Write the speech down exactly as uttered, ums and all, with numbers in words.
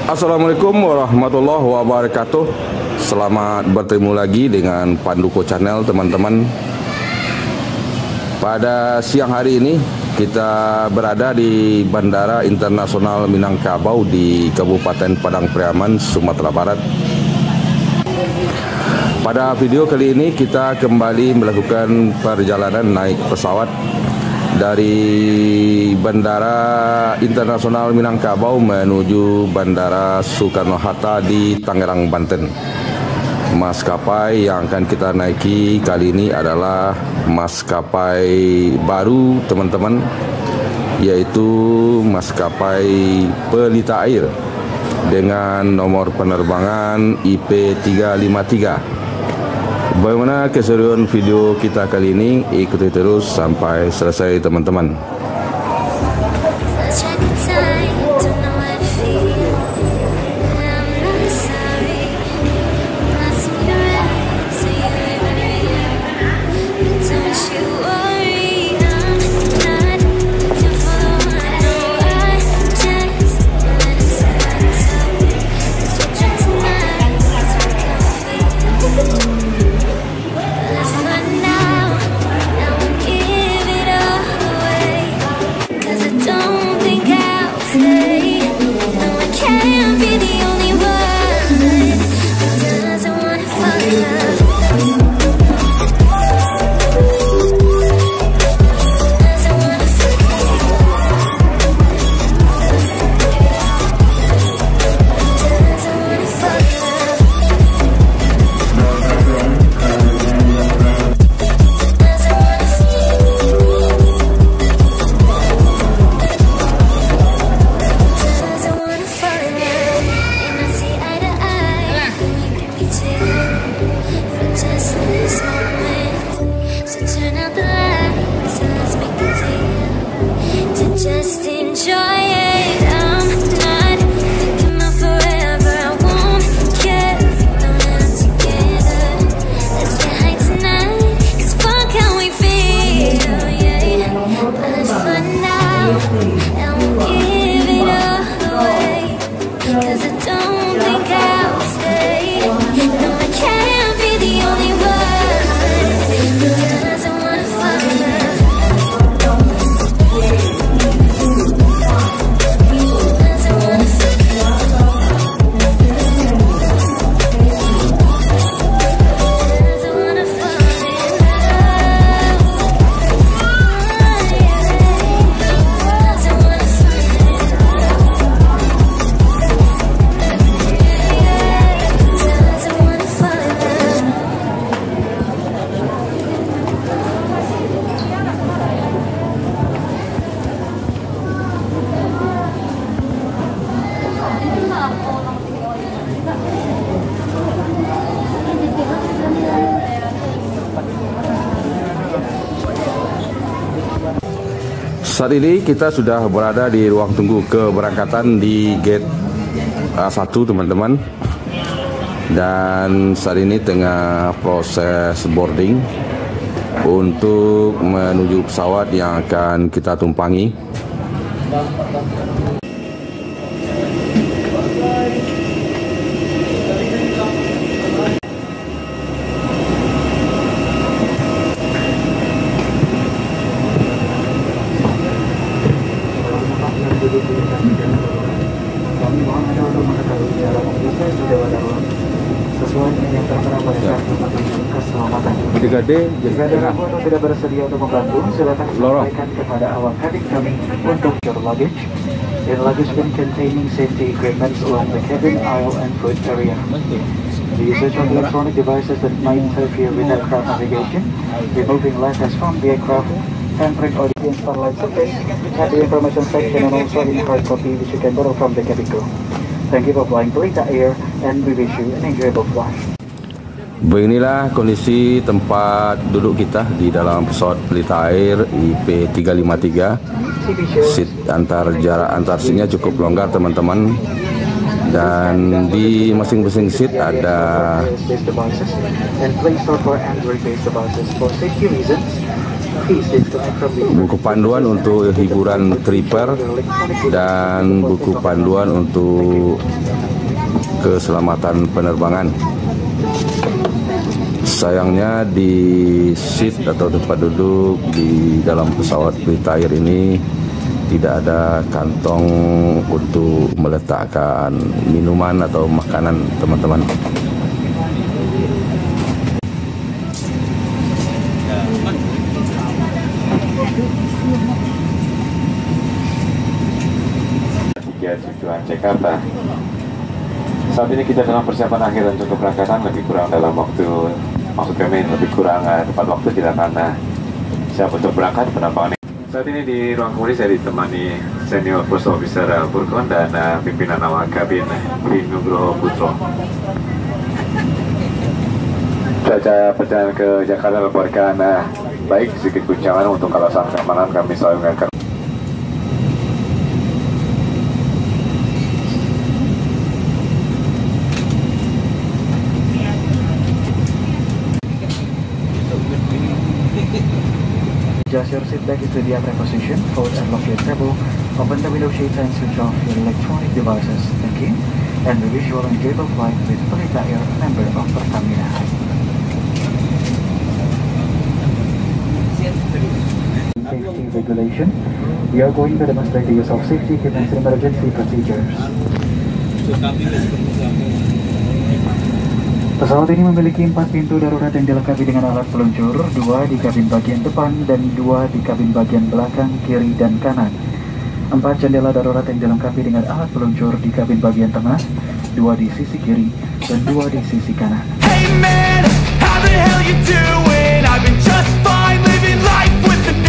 Assalamualaikum warahmatullahi wabarakatuh. Selamat bertemu lagi dengan Panduko Channel, teman-teman. Pada siang hari ini kita berada di Bandara Internasional Minangkabau di Kabupaten Padang Pariaman, Sumatera Barat. Pada video kali ini kita kembali melakukan perjalanan naik pesawat dari Bandara Internasional Minangkabau menuju Bandara Soekarno-Hatta di Tangerang, Banten. Maskapai yang akan kita naiki kali ini adalah maskapai baru, teman-teman, yaitu maskapai Pelita Air dengan nomor penerbangan I P tiga lima tiga. Bagaimana keseruan video kita kali ini? Ikuti terus sampai selesai, teman-teman. Saat ini kita sudah berada di ruang tunggu keberangkatan di gate A satu, teman-teman. Dan saat ini tengah proses boarding untuk menuju pesawat yang akan kita tumpangi. Kami mohon Anda untuk mengetahui cara memeriksa jadwal darurat sesuai dengan yang tertera pada kartu petunjuk keselamatan. tiga D, jika ada ragu atau tidak bersedia untuk membantu, silakan sampaikan kepada awak kabin kami untuk your luggage and luggage bin containing safety equipment along the cabin aisle and food area. The usage of electronic devices that might interfere with aircraft navigation, removing letters from the aircraft, tampering or the Starlight surface at the information section, and also in hard copy which you can borrow from the cabin crew. Thank you for flying Pelita Air and we wish you an enjoyable flight. Beginilah kondisi tempat duduk kita di dalam pesawat Pelita Air I P tiga lima tiga. Seat antar jarak antar seatnya cukup longgar, teman-teman. Dan di masing-masing seat ada Please disconnect from the buku panduan untuk hiburan tripper, dan buku panduan untuk keselamatan penerbangan. Sayangnya di seat atau tempat duduk di dalam pesawat British Air ini tidak ada kantong untuk meletakkan minuman atau makanan, teman-teman. Tiga tujuan Jakarta. Saat ini kita dalam persiapan akhir untuk keberangkatan, lebih kurang dalam waktu, maksud kami lebih kurang tepat waktu kita akan siap untuk berangkat penerbangan. Saat ini di ruang kemudi saya ditemani Senior First Officer Burkon dan uh, pimpinan awak kabin Budi Nugroho Putro. Cuaca perjalanan ke Jakarta melaporkan uh, baik, sedikit guncangan untuk alasan keamanan kami selalu mengingatkan. Adjust your seat back into the upright position, fold and lock your table, open the window shades and switch off your electronic devices. Thank you, and we wish you all enjoyable flight with British Air, member of Pertamina. Safety regulation. We are going to demonstrate the use of safety equipment and emergency procedures. Pesawat ini memiliki empat pintu darurat yang dilengkapi dengan alat peluncur, dua di kabin bagian depan dan dua di kabin bagian belakang, kiri dan kanan. Empat jendela darurat yang dilengkapi dengan alat peluncur di kabin bagian tengah, dua di sisi kiri dan dua di sisi kanan. Hey man, how the hell you doing? I've been just fine living life with the